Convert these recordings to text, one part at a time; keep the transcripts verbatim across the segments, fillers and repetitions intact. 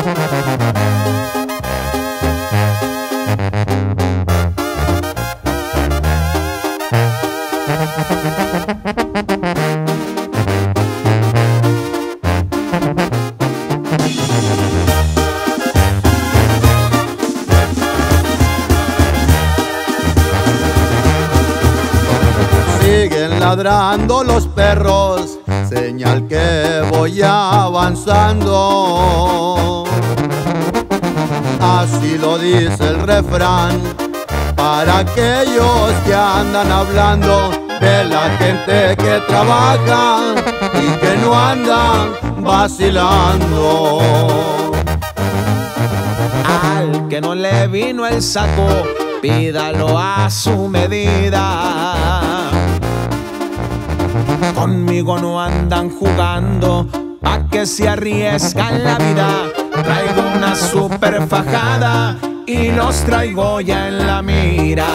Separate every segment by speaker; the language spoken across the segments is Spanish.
Speaker 1: Siguen ladrando los perros, señal que voy avanzando. Así lo dice el refrán, para aquellos que andan hablando de la gente que trabaja y que no andan vacilando.
Speaker 2: Al que no le vino el saco, pídalo a su medida. Conmigo no andan jugando, pa' que se arriesgan la vida. Traigo una super fajada y los traigo ya en la mira.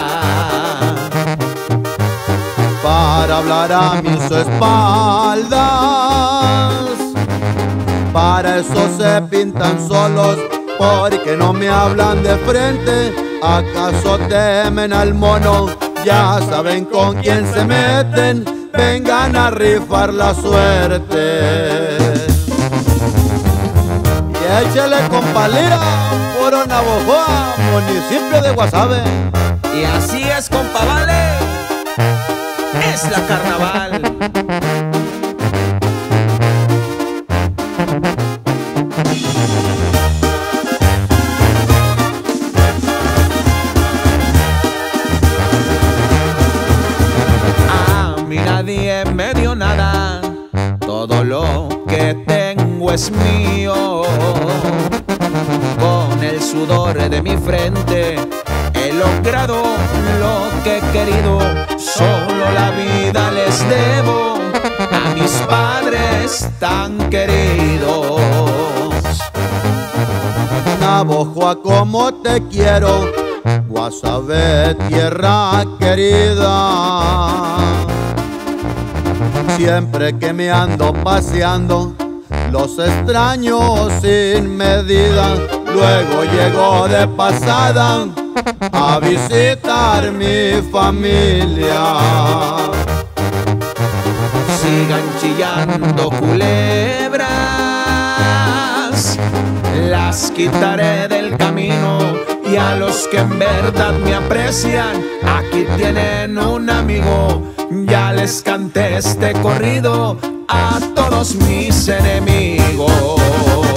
Speaker 1: Para hablar a mis espaldas, para eso se pintan solos, porque no me hablan de frente. ¿Acaso temen al mono? Ya saben con quién se meten. Vengan a rifar la suerte. Y échale compalía, puro Navojoa, municipio de Guasave.
Speaker 2: Y así es, compa, vale, es la carnaval. Nadie me dio nada, todo lo que tengo es mío. Con el sudor de mi frente he logrado lo que he querido. Solo la vida les debo a mis padres tan queridos.
Speaker 1: Navojoa, como te quiero, Guasave, tierra querida. Siempre que me ando paseando, los extraño sin medida. Luego llego de pasada a visitar mi familia.
Speaker 2: Sigan chillando culebras, las quitaré del camino. Y a los que en verdad me aprecian, aquí tienen un amigo. Ya les canté este corrido a todos mis enemigos.